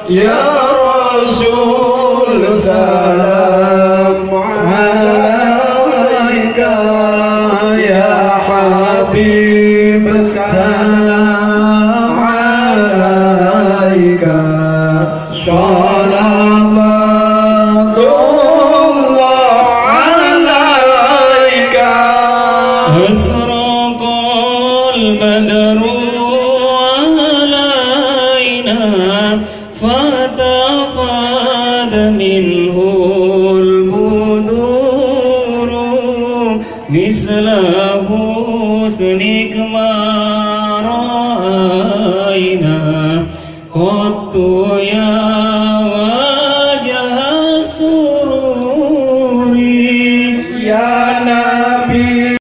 يا رسول سلام عليك يا حبيب سلام عليك صلوات الله عليك أسرق البدر علينا فتفاد منه البدور مثل حسنك ما رأينا قط يا